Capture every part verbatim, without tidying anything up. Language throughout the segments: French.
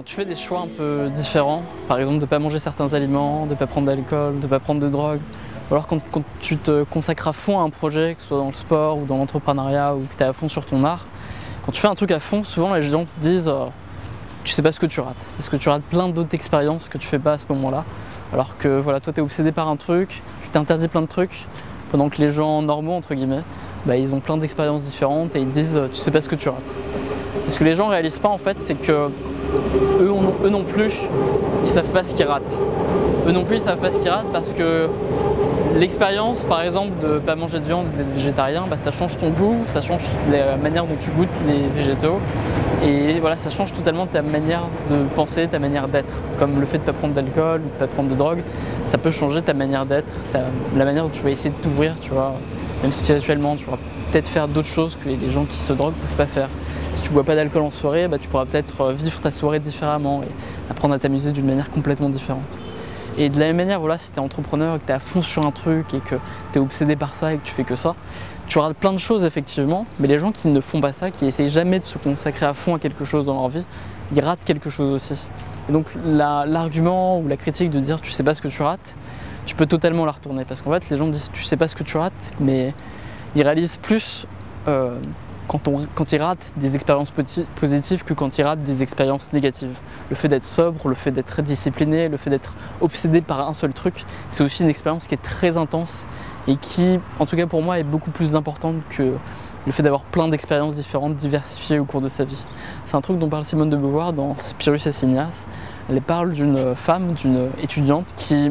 Quand tu fais des choix un peu différents, par exemple de ne pas manger certains aliments, de ne pas prendre d'alcool, de ne pas prendre de drogue, ou alors quand, quand tu te consacres à fond à un projet, que ce soit dans le sport ou dans l'entrepreneuriat ou que tu es à fond sur ton art, quand tu fais un truc à fond, souvent les gens te disent euh, tu sais pas ce que tu rates, parce que tu rates plein d'autres expériences que tu fais pas à ce moment-là, alors que voilà, toi tu es obsédé par un truc, tu t'interdis plein de trucs, pendant que les gens normaux entre guillemets, bah, ils ont plein d'expériences différentes et ils te disent tu sais pas ce que tu rates. Et ce que les gens réalisent pas en fait, c'est que eux, on, eux non plus, ils savent pas ce qu'ils ratent. Eux non plus, ils savent pas ce qu'ils ratent parce que l'expérience, par exemple, de ne pas manger de viande, d'être végétarien, bah, ça change ton goût, ça change la manière dont tu goûtes les végétaux. Et voilà, ça change totalement ta manière de penser, ta manière d'être. Comme le fait de ne pas prendre d'alcool ou de ne pas prendre de drogue, ça peut changer ta manière d'être, la manière dont tu vas essayer de t'ouvrir, tu vois. Même spirituellement, tu vas peut-être faire d'autres choses que les gens qui se droguent ne peuvent pas faire. Si tu ne bois pas d'alcool en soirée, bah, tu pourras peut-être vivre ta soirée différemment et apprendre à t'amuser d'une manière complètement différente. Et de la même manière, voilà, si tu es entrepreneur et que tu es à fond sur un truc et que tu es obsédé par ça et que tu fais que ça, tu auras plein de choses effectivement, mais les gens qui ne font pas ça, qui essayent jamais de se consacrer à fond à quelque chose dans leur vie, ils ratent quelque chose aussi. Et donc l'argument ou la critique de dire tu sais pas ce que tu rates, tu peux totalement la retourner parce qu'en fait les gens disent tu sais pas ce que tu rates, mais ils réalisent plus euh, Quand, on, quand ils ratent des expériences positives que quand ils ratent des expériences négatives. Le fait d'être sobre, le fait d'être discipliné, le fait d'être obsédé par un seul truc, c'est aussi une expérience qui est très intense et qui, en tout cas pour moi, est beaucoup plus importante que le fait d'avoir plein d'expériences différentes, diversifiées au cours de sa vie. C'est un truc dont parle Simone de Beauvoir dans Spirus et Signace. Elle parle d'une femme, d'une étudiante qui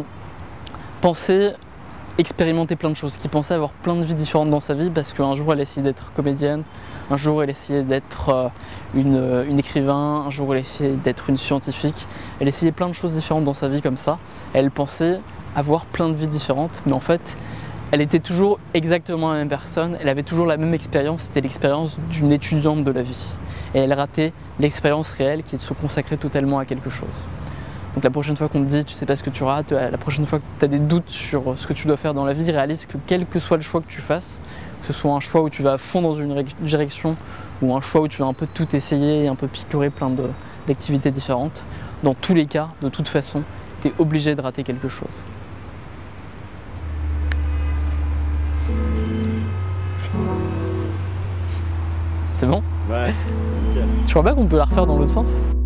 pensait expérimenter plein de choses, qui pensait avoir plein de vies différentes dans sa vie parce qu'un jour elle essayait d'être comédienne, un jour elle essayait d'être une, une écrivain, un jour elle essayait d'être une scientifique, elle essayait plein de choses différentes dans sa vie comme ça, elle pensait avoir plein de vies différentes, mais en fait elle était toujours exactement la même personne, elle avait toujours la même expérience, c'était l'expérience d'une étudiante de la vie et elle ratait l'expérience réelle qui est de se consacrer totalement à quelque chose. Donc la prochaine fois qu'on te dit tu sais pas ce que tu rates, la prochaine fois que tu as des doutes sur ce que tu dois faire dans la vie, réalise que quel que soit le choix que tu fasses, que ce soit un choix où tu vas à fond dans une direction ou un choix où tu vas un peu tout essayer et un peu picorer plein d'activités différentes, dans tous les cas, de toute façon, tu es obligé de rater quelque chose. C'est bon? Ouais, c'est nickel. Tu crois pas qu'on peut la refaire dans l'autre sens?